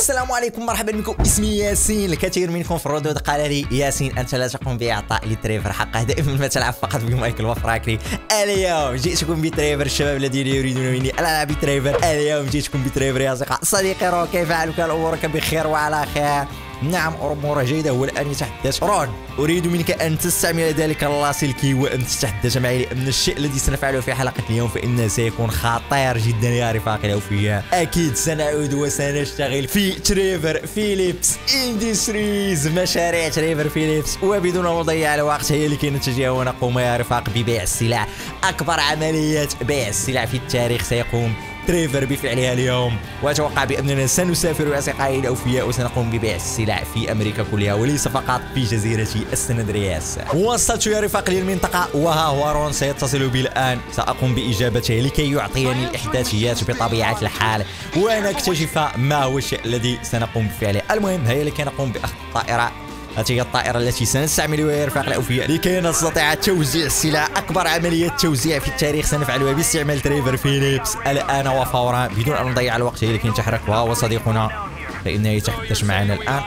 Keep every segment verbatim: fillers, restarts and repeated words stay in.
والسلام عليكم، مرحبا بكم. اسمي ياسين. الكثير منكم في الردود قال لي ياسين انت لا تقوم باعطاء لتريفر حقه، دائما ما تلعب فقط بمايكل وفراكلي. اليوم جئتكم بتريفر، الشباب الذين يريدون مني ان العب بتريفر. اليوم جئتكم بتريفر يا اصدقاء. صديقي رو، كيف حالك؟ امورك بخير وعلى خير؟ نعم امورك جيده. هو الان يتحدث. رون، اريد منك ان تستعمل ذلك اللاسلكي وان تتحدث معي، لان الشيء الذي سنفعله في حلقه اليوم فانه سيكون خطير جدا يا رفاقي الاوفياء. اكيد سنعود وسنشتغل في تريفر فيليبس اندستريز، مشاريع تريفر فيليبس. وبدون مضيع الوقت هي لكي نتجه ونقوم يا رفاق ببيع السلع. اكبر عمليات بيع السلع في التاريخ سيقوم تريفر بفعلها اليوم، واتوقع باننا سنسافر يا اصدقائي الاوفياء وسنقوم ببيع السلع في امريكا كلها وليس فقط في جزيره سان اندرياس. وصلت يا رفاق للمنطقه وها هو رون سيتصل بي الان. ساقوم باجابته لكي يعطيني الاحداثيات بطبيعه الحال ونكتشف ما هو الشيء الذي سنقوم بفعله. المهم هيا لكي نقوم باخذ الطائره. هذه هي الطائرة التي سنستعملها يا رفاق الأوفياء لكي نستطيع توزيع السلع. أكبر عملية توزيع في التاريخ سنفعلها باستعمال تريفر فيليبس الآن وفورا بدون أن نضيع الوقت. هي لكي نتحرك. وهو صديقنا فإنه يتحدث معنا الآن.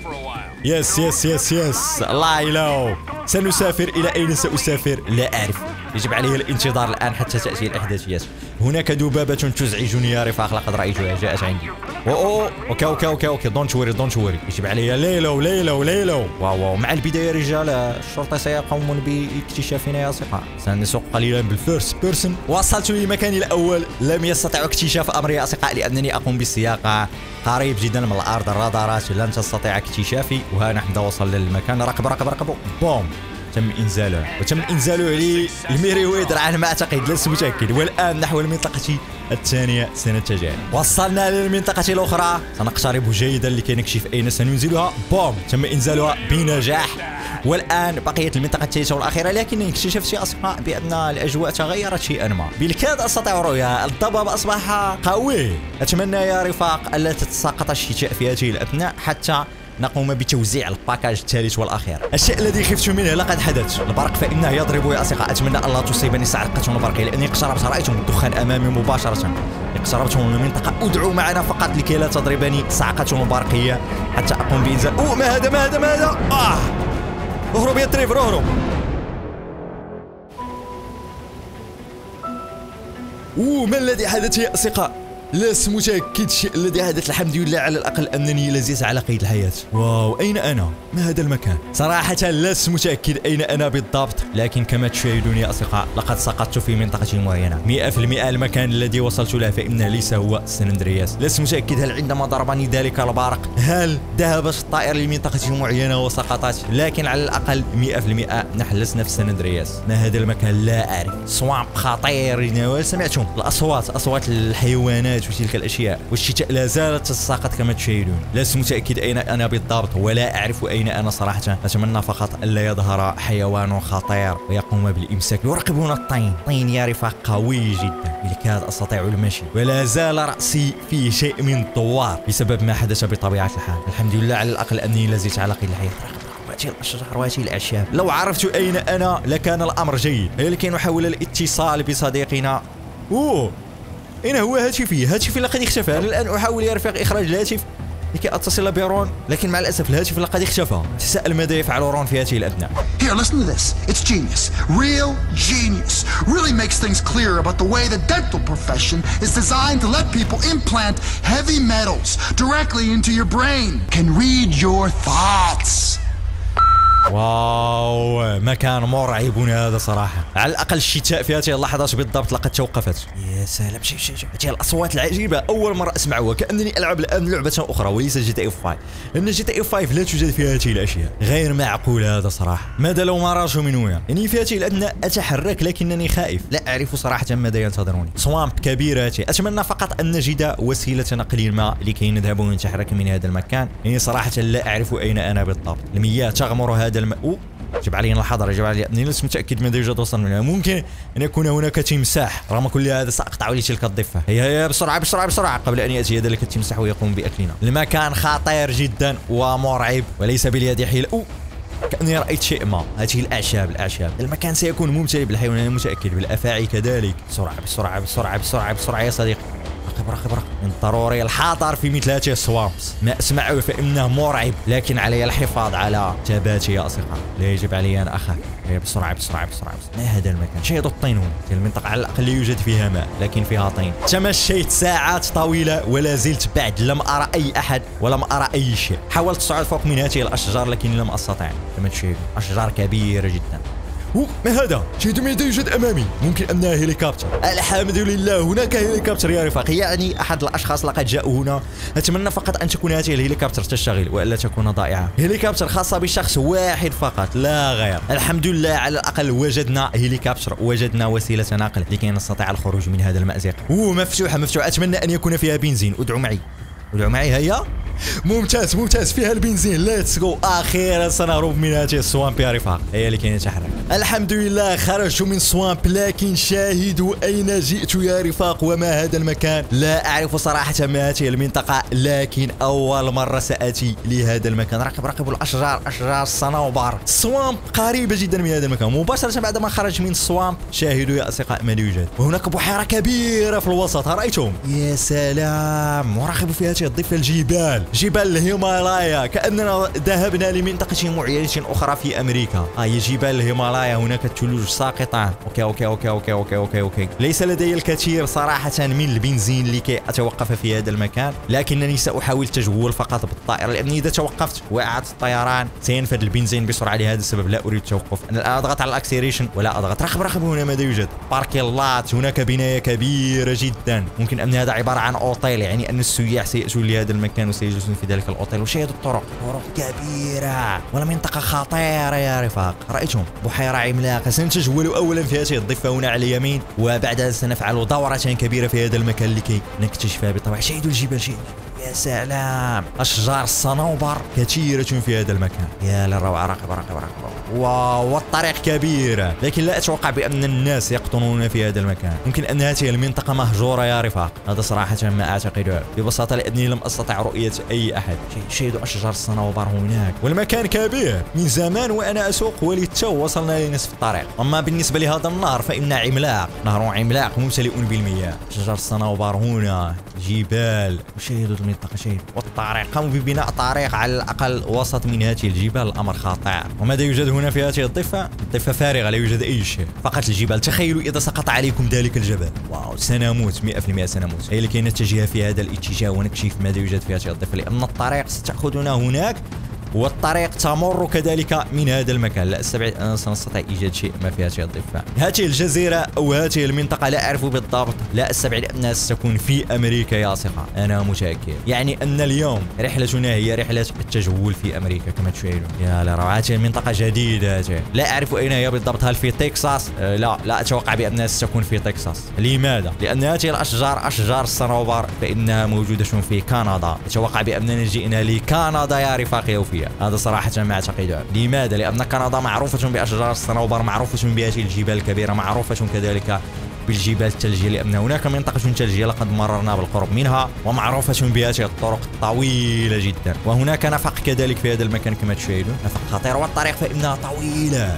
يس يس يس يس لايلو. سنسافر إلى أين سأسافر؟ لا أعرف. يجب علي الانتظار الآن حتى تأتي الإحداثيات. هناك دبابة تزعجني يا رفاق، لقد رأيتها جاءت عندي. أوه أوكي أوكي أوكي أوكي دونت وري دونت وري. يجب علي ليلو ليلو ليلو. واو واو. مع البداية رجال الشرطة سيقومون باكتشافنا يا أصدقاء. سنسوق قليلا بالفيرست بيرسون. وصلت لمكاني الأول. لم يستطيعوا اكتشاف أمري يا أصدقاء لأنني أقوم بالسياقة قريب جدا من الأرض. الرادارات لن تستطيع اكتشافي. وها نحن وصلنا للمكان. ركب ركب ركب. بوم. تم انزاله وتم انزاله للميريويدر على ما اعتقد، لست متاكد. والان نحو المنطقه الثانيه سنتجه. وصلنا للمنطقه الاخرى. سنقترب جيدا لكي نكشف اين سننزلها. بوم. تم انزالها بنجاح. والان بقيت المنطقه الثالثه والاخيره، لكنني اكتشفت يا اصدقاء بان الاجواء تغيرت شيئا ما. بالكاد استطيع رؤيا. الضباب اصبح قوي. اتمنى يا رفاق الا تتساقط الشتاء في هذه الاثناء حتى نقوم بتوزيع الباكاج الثالث والاخير. الشيء الذي خفت منه لقد حدث. البرق فانه يضرب يا اصدقاء. اتمنى الا تصيبني صاعقه البرق لاني اقتربت. رايتم الدخان امامي مباشره. اقتربت من المنطقه. ادعوا معنا فقط لكي لا تضربني صاعقه برقيه حتى اقوم بانزال. اوه ما هذا ما هذا ما هذا. اه اهرب يا تريفر اهرب. اوه ما الذي حدث يا اصدقاء؟ لست متأكد الشيء الذي حدث. الحمد لله على الأقل أنني لازلت على قيد الحياة. واو أين أنا؟ ما هذا المكان؟ صراحة لست متأكد أين أنا بالضبط، لكن كما تشاهدون يا أصدقاء لقد سقطت في منطقة معينة. مئة بالمئة المكان الذي وصلت له فإنه ليس هو سان اندرياس. لست متأكد هل عندما ضربني ذلك البرق هل ذهبت الطائرة لمنطقة معينة وسقطت، لكن على الأقل مئة بالمئة نحن لسنا في سان اندرياس. ما هذا المكان؟ لا أعرف. سوامب خطير. سمعتم الأصوات، أصوات الحيوانات وتلك الاشياء. والشتاء لا زالت تتساقط كما تشاهدون. لست متاكد اين انا بالضبط ولا اعرف اين انا صراحه. اتمنى فقط الا يظهر حيوان خطير ويقوم بالامساك. يراقبون الطين. طين يا رفاق قوي جدا. بالكاد استطيع المشي ولا زال راسي فيه شيء من الدوار بسبب ما حدث بطبيعه الحال. الحمد لله على الاقل اني لازلت على قيد الحياه. وهذه الاشجار وهذه الاعشاب. لو عرفت اين انا لكان الامر جيد. هي لكي نحاول الاتصال بصديقنا. اوه أين هو هاتفي؟ هاتفي لقد اختفى. أنا الآن أحاول يا رفاق إخراج الهاتف لكي أتصل برون، لكن مع الأسف الهاتف لقد اختفى. تساءل ماذا يفعل رون في هذه الأثناء. Here, listen to this. It's genius. Real genius. Really makes things clear about the way the dental profession is designed to let people implant heavy metals directly into your brain. Can read your thoughts. واو مكان مرعب هذا صراحة. على الأقل الشتاء في هذه اللحظات بالضبط لقد توقفت. يا سلام. شوف شوف هذه الأصوات العجيبة أول مرة أسمعها، كأنني ألعب الآن لعبة أخرى وليس جي تي اف خمسة. لأن جي تي اف خمسة لا توجد فيها هذه الأشياء. غير معقول هذا صراحة. ماذا لو ما راجوا من هنا؟ يعني في هذه الأثناء أتحرك لكنني خائف. لا أعرف صراحة ماذا ينتظروني. سوامب كبيرة. أتمنى فقط أن نجد وسيلة نقل ما لكي نذهب ونتحرك من هذا المكان. يعني صراحة لا أعرف أين أنا بالضبط. المياه تغمر هذا الم... أوه. جب علينا الحضر. جب علي. أني لست متأكد ماذا يوجد وصل منها. ممكن أن يكون هناك تمساح. رغم كل هذا سأقطع لي تلك الضفة. هيا هيا بسرعة بسرعة بسرعة قبل أن يأتي ذلك التمساح ويقوم بأكلنا. المكان خطير جدا ومرعب وليس باليد حيلة. أوه كأني رأيت شيء ما. هذه الأعشاب الأعشاب. المكان سيكون ممتلئ بالحيوانات. أنا متأكد بالأفاعي كذلك. بسرعة بسرعة بسرعة بسرعة بسرعة يا صديقي. راقب راقب راقب. ضروري الحذر في مثل هذه السوامبس. ما اسمعه فانه مرعب، لكن علي الحفاظ على ثباتي يا اصدقاء. لا يجب علي ان اخاف. بسرعه بسرعه بسرعه. ما هذا المكان؟ شاهدوا الطين هنا. المنطقه على الاقل يوجد فيها ماء لكن فيها طين. تمشيت ساعات طويله ولا زلت بعد لم ارى اي احد ولم ارى اي شيء. حاولت الصعود فوق من هذه الاشجار لكن لم استطع. كما تشاهدون اشجار كبيره جدا. هو ما هذا؟ شاهدوا ماذا يوجد امامي؟ ممكن انها هليكوبتر. الحمد لله هناك هليكوبتر يا رفاقي، يعني احد الاشخاص لقد جاءوا هنا. اتمنى فقط ان تكون هذه الهليكوبتر تشتغل والا تكون ضائعه. هليكوبتر خاصه بشخص واحد فقط لا غير. الحمد لله على الاقل وجدنا هليكوبتر، وجدنا وسيله نقل لكي نستطيع الخروج من هذا المأزق. اوه مفتوحه مفتوحه. اتمنى ان يكون فيها بنزين. ادعوا معي ادعوا معي. هيا ممتاز ممتاز فيها البنزين. ليتس جو. اخيرا سنهرب من هذه السوامب يا رفاق. هي اللي كاين تحرك. الحمد لله خرجت من سوامب، لكن شاهدوا اين جئت يا رفاق وما هذا المكان. لا اعرف صراحه ما هذه المنطقه، لكن اول مره ساتي لهذا المكان. راقب راقب الاشجار، اشجار الصنوبر. السوامب قريبه جدا من هذا المكان. مباشره بعد ما خرج من السوامب شاهدوا يا اصدقاء ماذا يوجد. وهناك بحيره كبيره في الوسط، رايتم؟ يا سلام. وراقبوا في هذه الضفه الجبال، جبال الهيمالايا. كأننا ذهبنا لمنطقة معينة أخرى في أمريكا. آه هي جبال الهيمالايا. هناك الثلوج ساقطة. أوكي أوكي أوكي أوكي أوكي أوكي أوكي. ليس لدي الكثير صراحة من البنزين لكي أتوقف في هذا المكان، لكنني سأحاول التجول فقط بالطائرة، لأني إذا توقفت وإعادة الطيران سينفد البنزين بسرعة. لهذا السبب لا أريد التوقف. أنا الآن أضغط على الأكسيريشن ولا أضغط. راقب راقب هنا ماذا يوجد. باركيلات. هناك بناية كبيرة جدا. ممكن أن هذا عبارة عن أوتيل، يعني أن السياح سيأتون لهذا المكان وسيجلسون في ذلك الاوتيل. وشاهدوا الطرق، طرق كبيره ولا منطقه خطيره يا رفاق. رايتم بحيره عملاقه. سنتجول اولا في هذه الضفه هنا على اليمين، وبعدها سنفعل دوره كبيره في هذا المكان لكي نكتشفها بالطبع. شاهدوا الجبال، شاهدوا يا سلام. اشجار الصنوبر كثيره في هذا المكان. يا للروعه. راقب راقب راقب. واو والطريق كبيره، لكن لا اتوقع بان الناس يقطنون في هذا المكان. ممكن ان هذه المنطقه مهجوره يا رفاق. هذا صراحه ما اعتقده ببساطه، لاني لم استطع رؤيه اي احد. شاهدوا اشجار الصنوبر هناك، والمكان كبير. من زمان وانا اسوق وللتو وصلنا لنصف الطريق. اما بالنسبه لهذا النهر فان عملاق، نهر عملاق ممتلئ بالمياه. شجر الصنوبر هنا، جبال. وشاهدوا المنطقه، شاهدوا والطريق. قاموا ببناء طريق على الاقل وسط من هذه الجبال. الامر خطير. وماذا يوجد هنا في هذه الضفه؟ الضفه فارغه، لا يوجد اي شيء، فقط الجبال. تخيلوا اذا سقط عليكم ذلك الجبل. واو سنموت مئة بالمئة سنموت. هي لكي نتجه في هذا الاتجاه ونكشف ماذا يوجد في هذه الضفه، لان الطريق ستأخذنا هناك والطريق تمر كذلك من هذا المكان. لا استبعد ان سنستطيع ايجاد شيء ما في هذه الضفه. هذه الجزيره او هذه المنطقه لا اعرف بالضبط، لا استبعد انها ستكون في امريكا يا ثقه. انا متاكد، يعني ان اليوم رحلتنا هي رحله التجول في امريكا كما تشاهدون. يا لروعه، هذه المنطقه جديده. لا اعرف اين هي بالضبط، هل في تكساس؟ أه لا لا اتوقع بانها ستكون في تكساس. لماذا؟ لان هذه الاشجار اشجار الصنوبر فانها موجوده في كندا. اتوقع باننا جئنا لكندا يا رفاقي وفي هذا صراحة ما أعتقده. لماذا؟ لأن كندا معروفة بأشجار الصنوبر، معروفة بهذه الجبال الكبيرة، معروفة كذلك بالجبال الثلجية، لأن هناك منطقة ثلجية لقد مررنا بالقرب منها، ومعروفة بهذه الطرق الطويلة جدا. وهناك نفق كذلك في هذا المكان كما تشاهدون، نفق خطير. والطريق فإنها طويلة.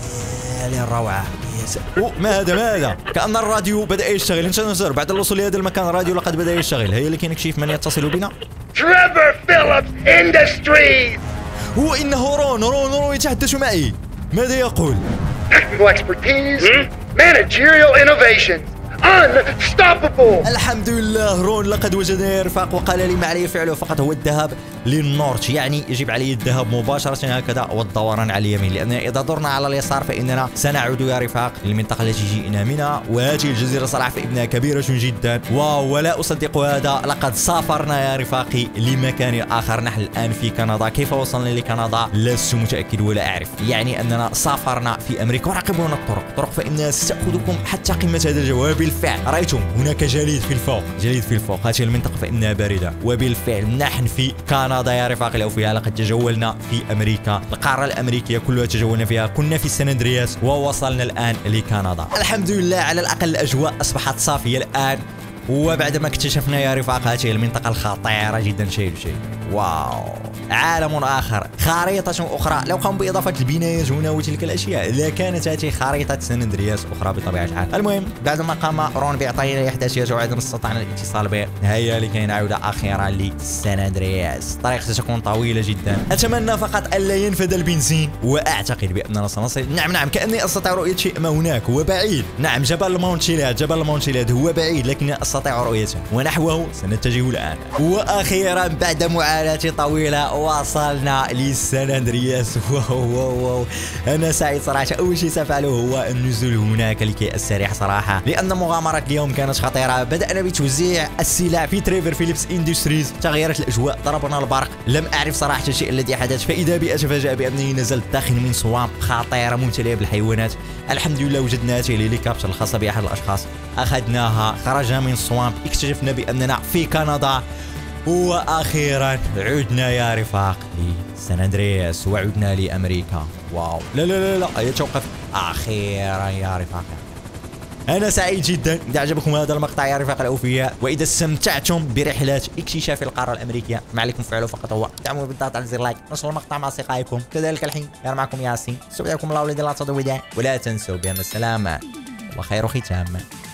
يا للروعة. أوه ما هذا ما هذا؟ كأن الراديو بدأ يشتغل. انت نزر بعد الوصول لهذا المكان الراديو لقد بدأ يشتغل. هي اللي كنكشف من يتصل بنا. Trevor Phillips Industries. هو إنه رون رون رون يتحدث معي. ماذا يقول؟ Technical expertise, hmm? managerial innovation, unstoppable. الحمد لله رون لقد وجدني رفاق وقال لي ما علي فعله فقط هو الذهاب للنورت، يعني يجب علي الذهاب مباشرة هكذا والدوران على اليمين، لأن إذا دورنا على اليسار فإننا سنعود يا رفاق للمنطقة التي جئنا منها. وهذه الجزيرة صراحة فإنها كبيرة جدا. واو ولا أصدق هذا، لقد سافرنا يا رفاقي لمكان آخر. نحن الآن في كندا. كيف وصلنا لكندا؟ لست متأكد ولا أعرف، يعني أننا سافرنا في أمريكا. وراقبوا هنا الطرق، الطرق فإنها ستأخذكم حتى قمة هذا الجو. وبالفعل رأيتم هناك جليد في الفوق، جليد في الفوق. هذه المنطقة فإنها باردة، وبالفعل نحن في كندا يا رفاقي الأوفياء. لقد تجولنا في أمريكا، القارة الأمريكية كلها تجولنا فيها. كنا في سان أندرياس ووصلنا الآن لكندا. الحمد لله على الأقل الأجواء أصبحت صافية الآن، وبعد ما اكتشفنا يا رفاق هذه المنطقة الخطيرة جدا. شيء شيء واو، عالم آخر، خريطة أخرى. لو قاموا بإضافة البنايات هنا وتلك الأشياء لكانت هذه خريطة سان أندرياس أخرى بطبيعة الحال. المهم بعدما قام رون بإعطائنا إحداثيات وعدم استطعنا الاتصال به، هيا لكي نعود أخيرا لسان أندرياس. الطريق ستكون طويلة جدا، أتمنى فقط ألا ينفد البنزين، وأعتقد بأننا سنصل. نعم نعم، كأني أستطيع رؤية شيء ما هناك، هو بعيد. نعم، جبل مونتشيلاد، جبل مونتشيلاد هو بعيد لكني أستطيع رؤيته، ونحوه سنتجه الآن. وأخيرا بعد معاناة طويلة وصلنا لسان أندرياس. واو واو واو، أنا سعيد صراحة. أول شيء سأفعله هو النزول هناك لكي أستريح صراحة، لأن مغامرة اليوم كانت خطيرة. بدأنا بتوزيع السلع في تريفر فيليبس اندستريز، تغيرت الأجواء، ضربنا البرق، لم أعرف صراحة الشيء الذي حدث، فإذا بي أتفاجأ بأنني نزلت داخل من صوامب خطيرة ممتلئة بالحيوانات. الحمد لله وجدنا هذه الهليكوبتر الخاصة بأحد الأشخاص، أخذناها، خرجنا من الصوامب، اكتشفنا بأننا في كندا، واخيرا عدنا يا رفاق لسان أندرياس وعدنا لامريكا. واو، لا لا لا لا، هيا توقف اخيرا يا رفاق. انا سعيد جدا. اذا عجبكم هذا المقطع يا رفاق الاوفياء، واذا استمتعتم برحله اكتشاف القاره الامريكيه، ما عليكم فعلوا فقط هو دعموا بالضغط على زر لايك، نشروا المقطع مع اصدقائكم. كذلك الحين كان معكم ياسين، استودعكم الله الذي لا تضيع ودائع، ولا تنسوا بان السلامه وخير ختام.